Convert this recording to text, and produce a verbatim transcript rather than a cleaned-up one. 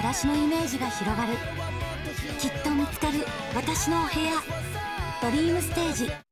私のイメージが広がる。きっと見つかる私のお部屋。ドリームステージ。